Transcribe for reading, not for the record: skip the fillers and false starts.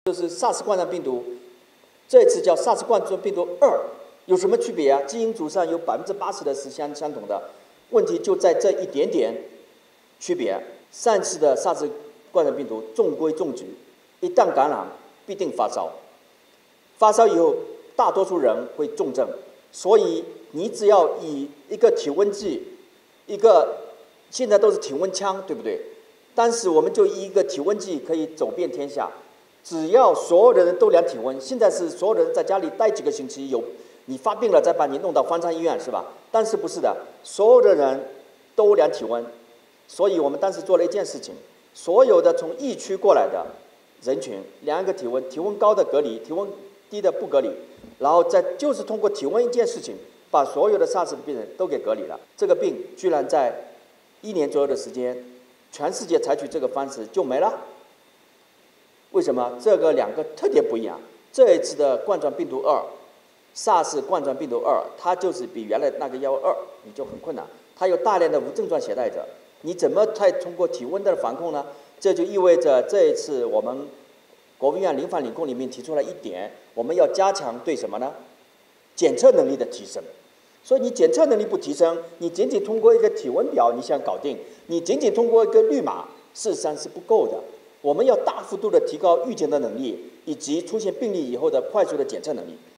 就是 SARS 冠状病毒，这次叫 SARS 冠状病毒2，有什么区别啊？基因组上有80%的是相同的，问题就在这一点点区别。上次的 SARS 冠状病毒中规中矩，一旦感染必定发烧，发烧以后大多数人会重症，所以你只要以一个体温计，现在都是体温枪，对不对？但是我们就以一个体温计可以走遍天下。只要所有的人都量体温，现在是所有的人在家里待几个星期，你发病了再把你弄到方舱医院是吧？但是不是的，所有的人都量体温，所以我们当时做了一件事情，所有的从疫区过来的人群量一个体温，体温高的隔离，体温低的不隔离，然后就是通过体温一件事情，把所有的 SARS 的病人都给隔离了。这个病居然在1年左右的时间，全世界采取这个方式就没了。为什么？这个两个特点不一样。这一次的冠状病毒2，SARS 冠状病毒2，它就是比原来那个112，你就很困难。它有大量的无症状携带者，你怎么通过体温的防控呢？这就意味着这一次我们国务院临防领控里面提出了一点，我们要加强对什么呢？检测能力的提升。所以你检测能力不提升，你仅仅通过一个体温表你想搞定，你仅仅通过一个绿码，事实上是不够的。我们要大幅度的提高预检的能力，以及出现病例以后的快速的检测能力。